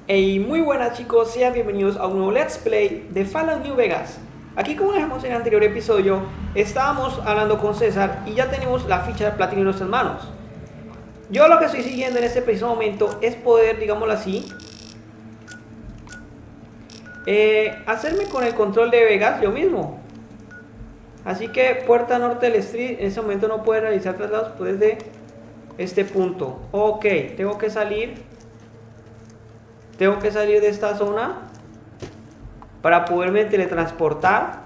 Hey, muy buenas chicos, sean bienvenidos a un nuevo Let's Play de Fallout New Vegas. Aquí, como dejamos en el anterior episodio, estábamos hablando con César y ya tenemos la ficha de platino en nuestras manos. Yo lo que estoy siguiendo en este preciso momento es poder, digámoslo así, hacerme con el control de Vegas yo mismo. Así que puerta norte del street, en este momento no puede realizar traslados desde este punto. Ok, tengo que salir de esta zona para poderme teletransportar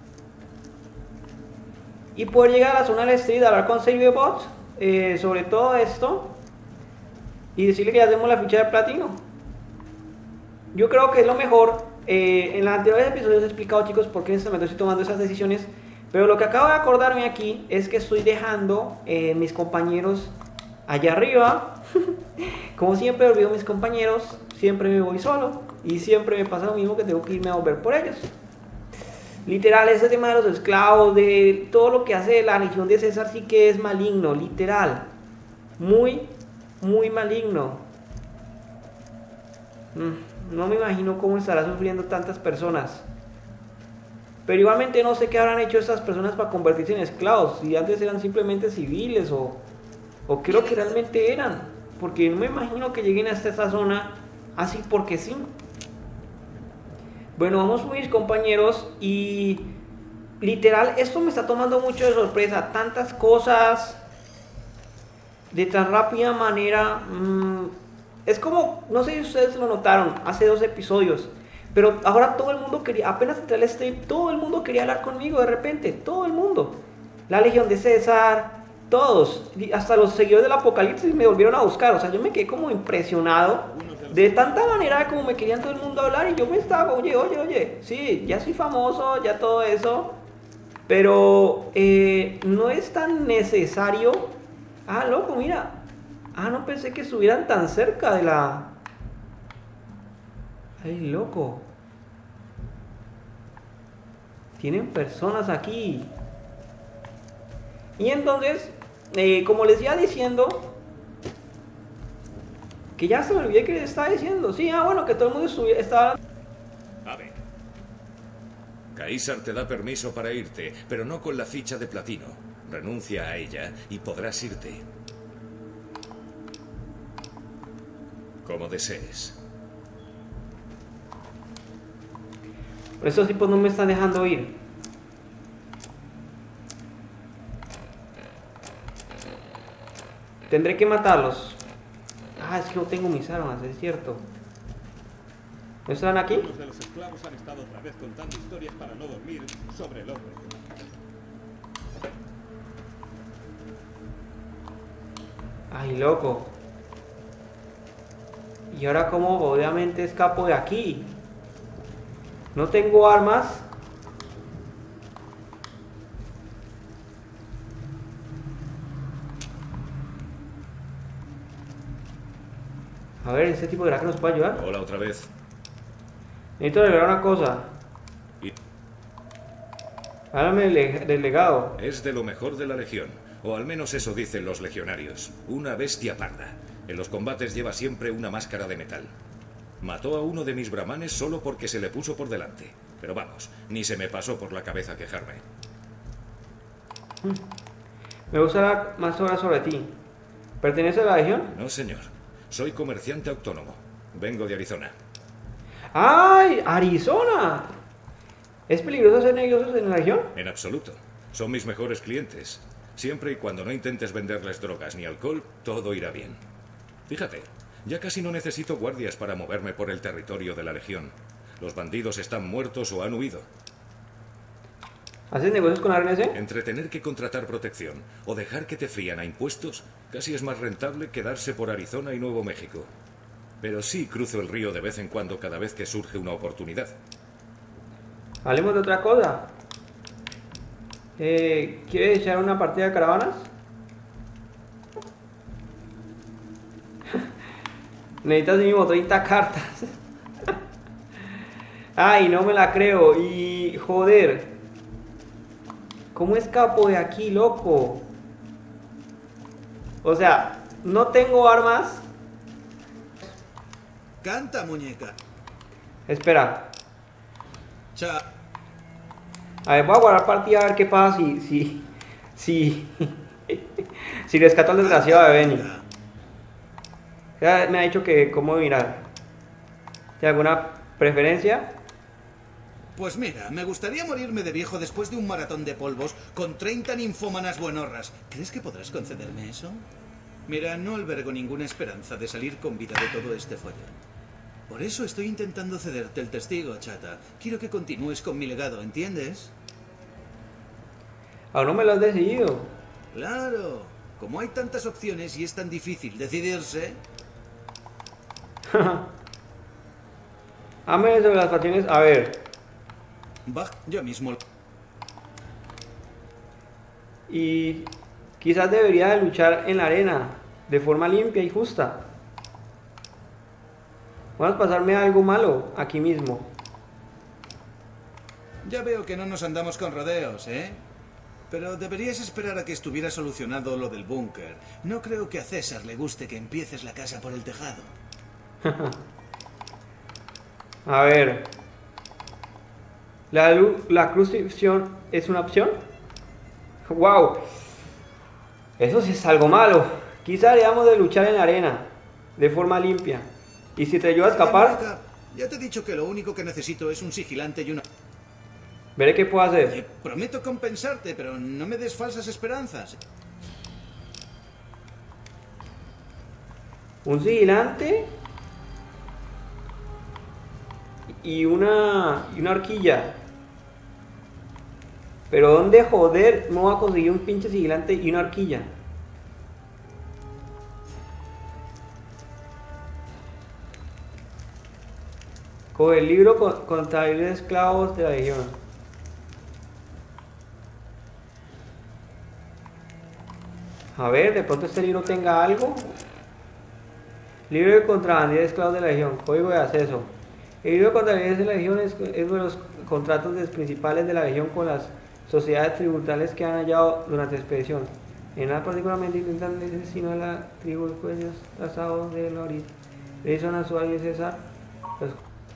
y poder llegar a la zona del street, hablar con SaveBot sobre todo esto y decirle que ya tenemos la ficha de platino. Yo creo que es lo mejor. En los anteriores episodios he explicado, chicos, por qué en este momento estoy tomando esas decisiones, pero lo que acabo de acordarme aquí es que estoy dejando mis compañeros allá arriba. Como siempre olvido mis compañeros, siempre me voy solo y siempre me pasa lo mismo, que tengo que irme a volver por ellos. Literal, este tema de los esclavos, de todo lo que hace la Legión de César, sí que es maligno, literal. Muy, muy maligno. No me imagino cómo estará sufriendo tantas personas. Pero igualmente no sé qué habrán hecho estas personas para convertirse en esclavos. Si antes eran simplemente civiles o qué es lo que realmente eran. Porque no me imagino que lleguen hasta esta zona así porque sí. Bueno, vamos con mis compañeros y literal esto me está tomando mucho de sorpresa. Tantas cosas de tan rápida manera. Es como, no sé si ustedes lo notaron hace 2 episodios, pero ahora todo el mundo quería, apenas entré al stream, todo el mundo quería hablar conmigo de repente, todo el mundo. La Legión de César, todos, hasta los seguidores del Apocalipsis me volvieron a buscar. O sea, yo me quedé como impresionado de tanta manera como me querían todo el mundo hablar, y yo me estaba, oye, sí, ya soy famoso, ya todo eso, pero no es tan necesario. Ah, loco, mira. Ah, no pensé que estuvieran tan cerca de la... Ay, loco. Tienen personas aquí. Y entonces, como les iba diciendo, que ya se me olvidé que les estaba diciendo. Sí, bueno, que todo el mundo estaba... A ver. Caesar te da permiso para irte, pero no con la ficha de platino. Renuncia a ella y podrás irte. Como desees. Pero estos tipos no me están dejando ir. Tendré que matarlos. Ah, es que no tengo mis armas, es cierto. ¿No están aquí? Los de los esclavos han estado otra vez contando historias para no dormir sobre el hombre. Ay, loco. Y ahora, ¿cómo obviamente escapo de aquí? No tengo armas. A ver, ¿este tipo de que nos puede ayudar? Hola otra vez. Necesito arreglar una cosa. Háblame del legado. Es de lo mejor de la Legión, o al menos eso dicen los legionarios. Una bestia parda. En los combates lleva siempre una máscara de metal. Mató a uno de mis brahmanes solo porque se le puso por delante. Pero vamos, ni se me pasó por la cabeza quejarme. Me gusta más horas sobre ti. ¿Pertenece a la Legión? No, señor. Soy comerciante autónomo. Vengo de Arizona. ¡Ay! ¡Arizona! ¿Es peligroso hacer negocios en la Legión? En absoluto. Son mis mejores clientes. Siempre y cuando no intentes venderles drogas ni alcohol, todo irá bien. Fíjate, ya casi no necesito guardias para moverme por el territorio de la Legión. Los bandidos están muertos o han huido. ¿Haces negocios con la RNC? Entre tener que contratar protección o dejar que te frían a impuestos, casi es más rentable quedarse por Arizona y Nuevo México. Pero sí cruzo el río de vez en cuando cada vez que surge una oportunidad. Hablemos de otra cosa. ¿Quieres echar una partida de caravanas? Necesitas mínimo 30 cartas. Ay, no me la creo. Y joder, ¿cómo escapo de aquí, loco? O sea, no tengo armas. Canta, muñeca. Espera. Chao. A ver, voy a guardar partida a ver qué pasa si si rescato al desgraciado de Benny. Ya me ha dicho que cómo mirar. ¿Tiene alguna preferencia? Pues mira, me gustaría morirme de viejo después de un maratón de polvos con 30 ninfómanas buenorras. ¿Crees que podrás concederme eso? Mira, no albergo ninguna esperanza de salir con vida de todo este follón. Por eso estoy intentando cederte el testigo, chata. Quiero que continúes con mi legado, ¿entiendes? Aún no me lo has decidido. Claro. Como hay tantas opciones y es tan difícil decidirse... Háblame sobre las facciones. A ver. Va, yo mismo... Y quizás debería de luchar en la arena de forma limpia y justa. Vamos a pasarme algo malo aquí mismo. Ya veo que no nos andamos con rodeos, ¿eh? Pero deberías esperar a que estuviera solucionado lo del búnker. No creo que a César le guste que empieces la casa por el tejado. A ver. ¿La crucifixión es una opción? ¡Wow! Eso sí es algo malo. Quizá debamos de luchar en la arena de forma limpia. ¿Y si te ayuda a escapar? Ya te he dicho que lo único que necesito es un sigilante y una... Veré qué puedo hacer. Prometo compensarte, pero no me des falsas esperanzas. Un sigilante y una horquilla. Pero ¿dónde joder no va a conseguir un pinche sigilante y una horquilla? Coge el libro contabilidad de esclavos de la legión. A ver, de pronto este libro tenga algo. Libro de contrabandía de esclavos de la legión. Código de acceso. El libro de contabilidad de la legión es uno de los contratos principales de la legión con las sociedades tributales que han hallado durante la expedición. En nada particularmente intentan el destino de la tribu de cuellos trazados de Loris. Edison, Azual y César. Pues,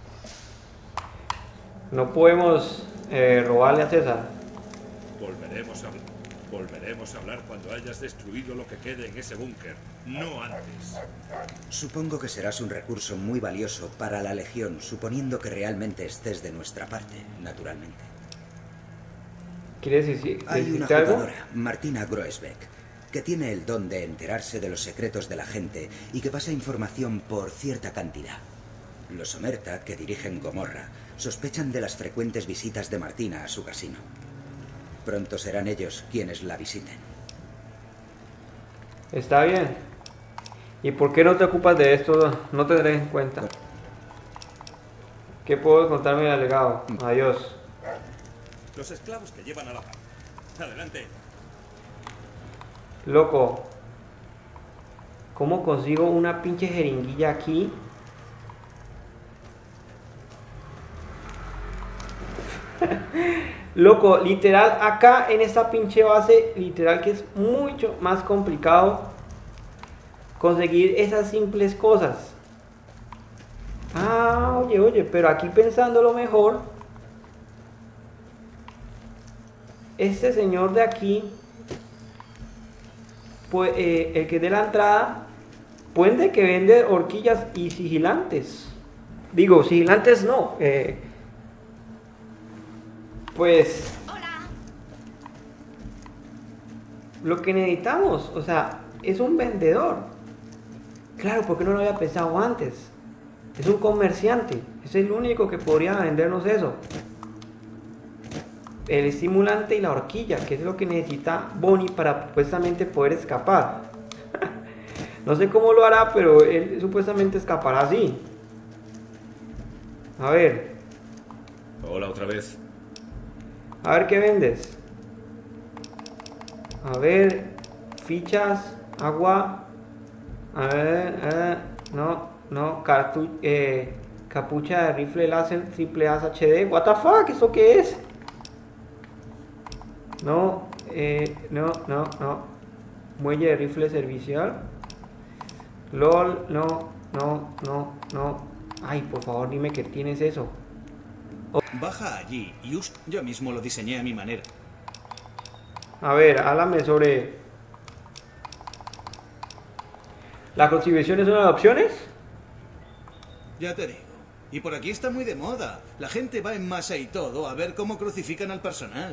no podemos robarle a César. Volveremos a hablar cuando hayas destruido lo que quede en ese búnker, no antes. Supongo que serás un recurso muy valioso para la Legión, suponiendo que realmente estés de nuestra parte, naturalmente. ¿Quieres decir Hay una algo? jugadora, Martina Groesbeck, que tiene el don de enterarse de los secretos de la gente y que pasa información por cierta cantidad. Los Omerta, que dirigen Gomorra, sospechan de las frecuentes visitas de Martina a su casino. Pronto serán ellos quienes la visiten. Está bien. ¿Y por qué no te ocupas de esto? No te tendré en cuenta. ¿Qué puedo contarme del legado? Adiós. Los esclavos que llevan a la paz. Adelante. Loco. ¿Cómo consigo una pinche jeringuilla aquí? Loco, literal, acá en esta pinche base, literal que es mucho más complicado conseguir esas simples cosas. Ah, oye, pero aquí pensándolo mejor, este señor de aquí, pues, el que de la entrada, puede que vende horquillas y sigilantes. Digo, sigilantes no, pues lo que necesitamos, o sea, es un vendedor. Claro, porque no lo había pensado antes. Es un comerciante, es el único que podría vendernos eso. El estimulante y la horquilla, que es lo que necesita Bonnie para supuestamente poder escapar. No sé cómo lo hará, pero él supuestamente escapará así. A ver. Hola otra vez. A ver qué vendes. A ver, fichas, agua. A ver, no, capucha de rifle láser triple AS HD. What the fuck, ¿eso qué es? No. Muelle de rifle servicial. LOL, no. Ay, por favor, dime que tienes eso. Baja allí y yo mismo lo diseñé a mi manera. A ver, háblame sobre... ¿La crucifixión es una de las opciones? Ya te digo. Y por aquí está muy de moda. La gente va en masa y todo a ver cómo crucifican al personal.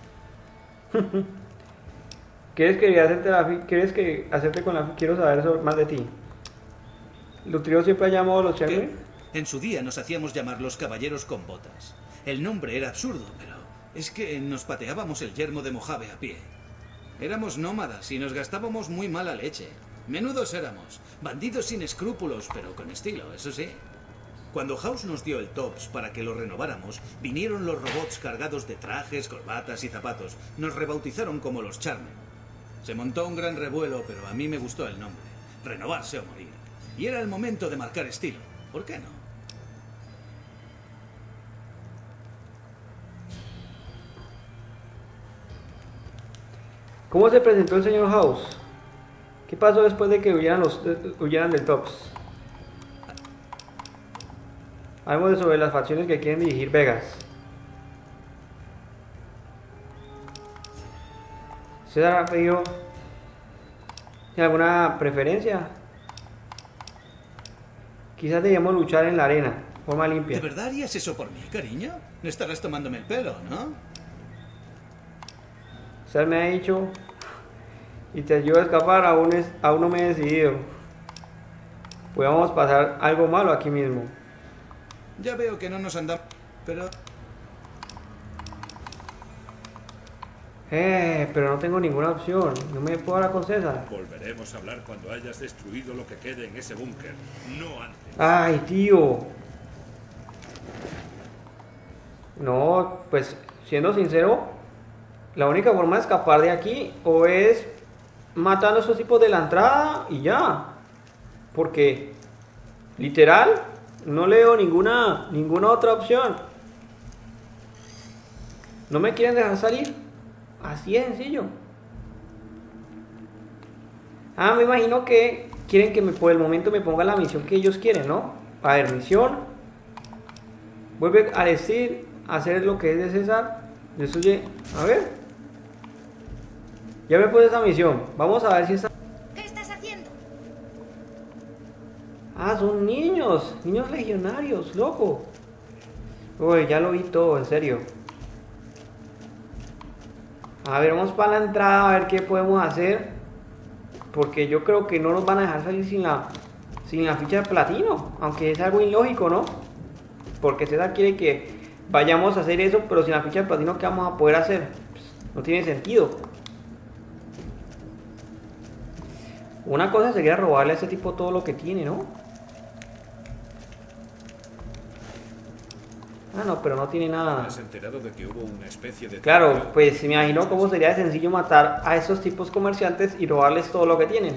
¿Quieres que hacerte con la... Quiero saber más de ti. ¿Lutrio siempre ha llamado a los Cherry? En su día nos hacíamos llamar los caballeros con botas. El nombre era absurdo, pero es que nos pateábamos el yermo de Mojave a pie. Éramos nómadas y nos gastábamos muy mala leche. Menudos éramos, bandidos sin escrúpulos, pero con estilo, eso sí. Cuando House nos dio el TOPS para que lo renováramos, vinieron los robots cargados de trajes, corbatas y zapatos. Nos rebautizaron como los Charmen. Se montó un gran revuelo, pero a mí me gustó el nombre. Renovarse o morir. Y era el momento de marcar estilo. ¿Por qué no? ¿Cómo se presentó el señor House? ¿Qué pasó después de que huyeran del TOPS? Hablemos sobre las facciones que quieren dirigir Vegas. ¿César ha pedido alguna preferencia? Quizás debíamos luchar en la arena, forma limpia. ¿De verdad harías eso por mí, cariño? No estarás tomándome el pelo, ¿no? César me ha dicho y te ayudo a escapar, aún no me he decidido. Podemos pasar algo malo aquí mismo. Ya veo que no nos andamos, pero... Pero no tengo ninguna opción. No me puedo hablar con César. Volveremos a hablar cuando hayas destruido lo que quede en ese búnker, no antes. Ay, tío. No, pues siendo sincero, la única forma de escapar de aquí o es matando a esos tipos de la entrada y ya. Porque, literal, no leo ninguna otra opción. No me quieren dejar salir. Así es sencillo. Me imagino que quieren que por el momento me ponga la misión que ellos quieren, ¿no? A ver, misión. Vuelve a decir, hacer lo que es de César. Destruye. A ver. Ya me puse esa misión. Vamos a ver si está. ¿Qué estás haciendo? Son niños. Niños legionarios, loco. Uy, ya lo vi todo, en serio. A ver, vamos para la entrada a ver qué podemos hacer. Porque yo creo que no nos van a dejar salir sin la ficha de platino. Aunque es algo ilógico, ¿no? Porque César quiere que vayamos a hacer eso, pero sin la ficha de platino, ¿qué vamos a poder hacer? Pues, no tiene sentido. Una cosa sería robarle a ese tipo todo lo que tiene, ¿no? No, pero no tiene nada. ¿Has enterado de que hubo una especie de... Claro, pues me imagino cómo sería de sencillo matar a esos tipos comerciantes y robarles todo lo que tienen.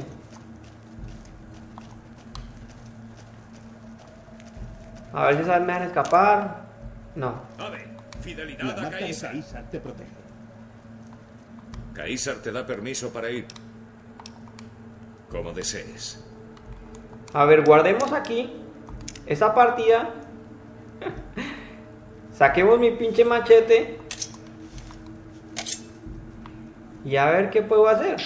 A ver si me dejan escapar. No. Ave, fidelidad La a marca de Caesar. Caesar te protege. Caesar te da permiso para ir. Como desees. A ver, guardemos aquí esa partida. Saquemos mi pinche machete. Y a ver qué puedo hacer.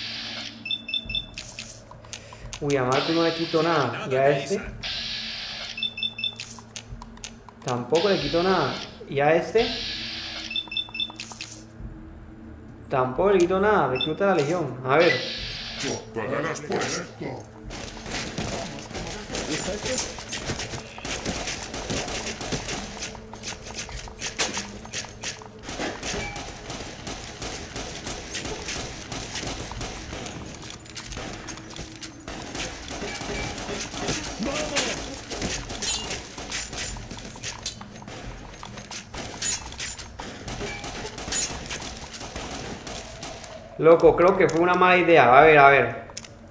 Uy, a Marco no le quito nada. Y a este tampoco le quito nada. Y a este tampoco le quito nada. Recluta la legión. A ver. Pagarás por esto. Loco, creo que fue una mala idea. A ver, a ver.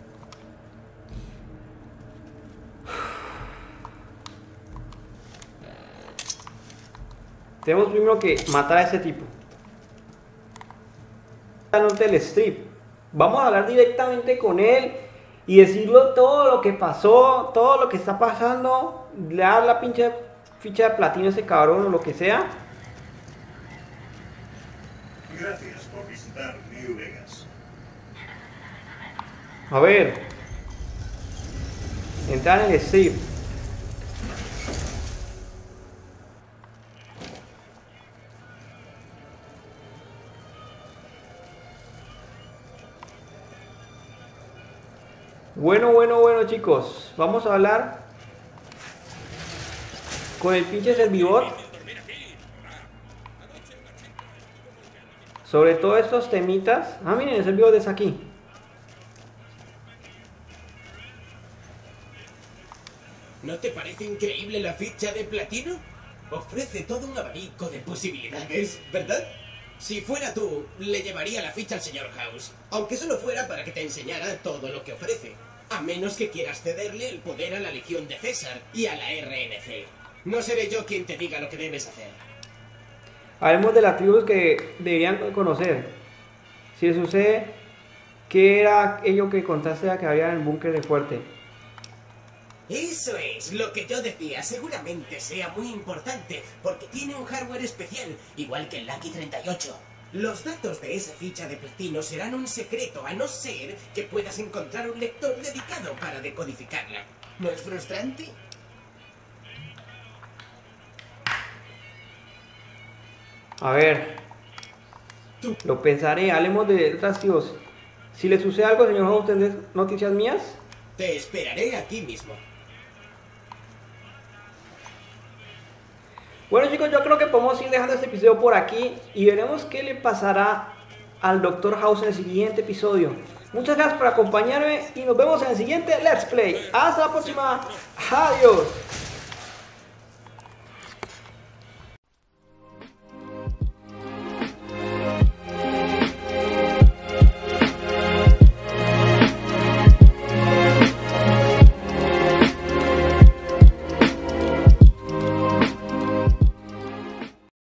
Tenemos primero que matar a ese tipo. Al norte del strip. Vamos a hablar directamente con él y decirlo todo lo que pasó, todo lo que está pasando, le dar la pinche ficha de platino a ese cabrón o lo que sea. Gracias por visitar New Vegas. A ver. Entrar en el safe. Bueno, chicos. Vamos a hablar con el pinche servidor sobre todos estos temitas. Ah, miren, el servidor desde aquí. ¿No te parece increíble la ficha de platino? Ofrece todo un abanico de posibilidades, ¿verdad? Si fuera tú, le llevaría la ficha al señor House, aunque solo fuera para que te enseñara todo lo que ofrece. A menos que quieras cederle el poder a la Legión de César y a la RNC. No seré yo quien te diga lo que debes hacer. Hablemos de las tribus que deberían conocer. Si les sucede, ¿qué era ello que contaste que había en el búnker de Fuerte? Eso es lo que yo decía. Seguramente sea muy importante, porque tiene un hardware especial, igual que el Lucky 38. Los datos de esa ficha de platino serán un secreto, a no ser que puedas encontrar un lector dedicado para decodificarla. ¿No es frustrante? A ver, lo pensaré. Hablemos de otras tribus. Si le sucede algo, señor House, ¿tendrás noticias mías? Te esperaré aquí mismo. Bueno, chicos, yo creo que podemos ir dejando este episodio por aquí y veremos qué le pasará al Dr. House en el siguiente episodio. Muchas gracias por acompañarme y nos vemos en el siguiente Let's Play. Hasta la próxima. Adiós.